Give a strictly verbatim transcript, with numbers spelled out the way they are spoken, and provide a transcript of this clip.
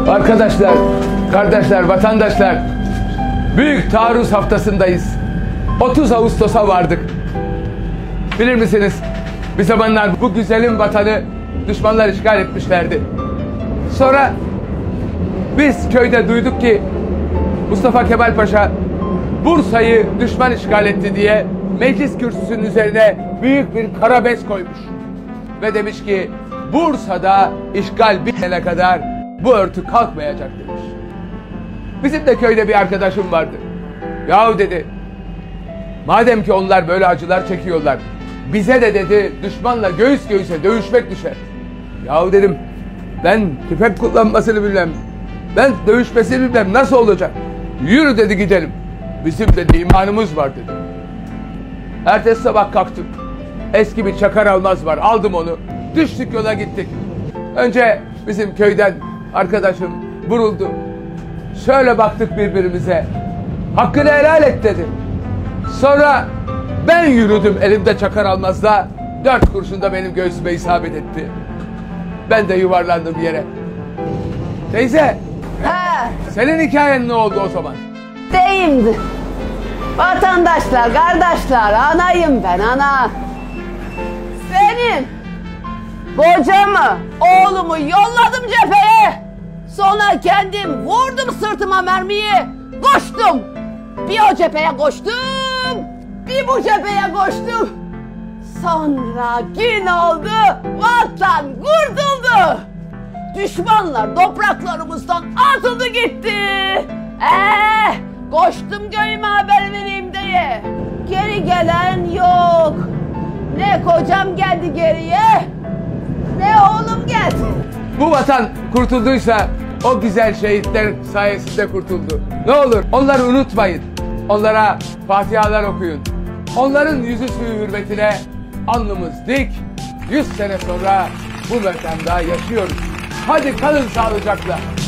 Arkadaşlar, kardeşler, vatandaşlar, büyük taarruz haftasındayız. otuz Ağustos'a vardık. Bilir misiniz? Bir zamanlar bu güzelim vatanı düşmanlar işgal etmişlerdi. Sonra biz köyde duyduk ki Mustafa Kemal Paşa Bursa'yı düşman işgal etti diye meclis kürsüsünün üzerine büyük bir kara bez koymuş. Ve demiş ki Bursa'da işgal bitene kadar bu örtü kalkmayacak demiş. Bizim de köyde bir arkadaşım vardı. Yahu dedi, madem ki onlar böyle acılar çekiyorlar, bize de dedi düşmanla göğüs göğüse dövüşmek düşer. Yahu dedim, ben tüfek kullanmasını bilmem, ben dövüşmesini bilmem, nasıl olacak? Yürü dedi, gidelim. Bizim dedi imanımız var dedi. Ertesi sabah kalktım. Eski bir Çakar Almaz var, aldım onu. Düştük yola gittik. Önce bizim köyden arkadaşım vuruldu. Şöyle baktık birbirimize. Hakkını helal et dedi. Sonra ben yürüdüm elimde Çakar Almaz'la. Dört kurşun da benim göğsüme isabet etti. Ben de yuvarlandım yere. Teyze. Ha. Senin hikayen ne oldu o zaman? Deyimdi. Vatandaşlar, kardeşler, anayım ben, ana. Senin kocamı, oğlumu yolladım cepheye. Sonra kendim vurdum sırtıma mermiyi. Koştum. Bir o cepheye koştum. Bir bu cepheye koştum. Sonra gün oldu, vatan kurtuldu. Düşmanlar topraklarımızdan atıldı gitti. Eee, koştum köyüme haber vereyim diye. Geri gelen yok. Ne kocam geldi geriye, ne oğlum geldi. Bu vatan kurtulduysa o güzel şehitler sayesinde kurtuldu. Ne olur onları unutmayın. Onlara fatihalar okuyun. Onların yüzüstü hürmetine alnımız dik. Yüz sene sonra bu mekanda yaşıyoruz. Hadi kalın sağlıcakla.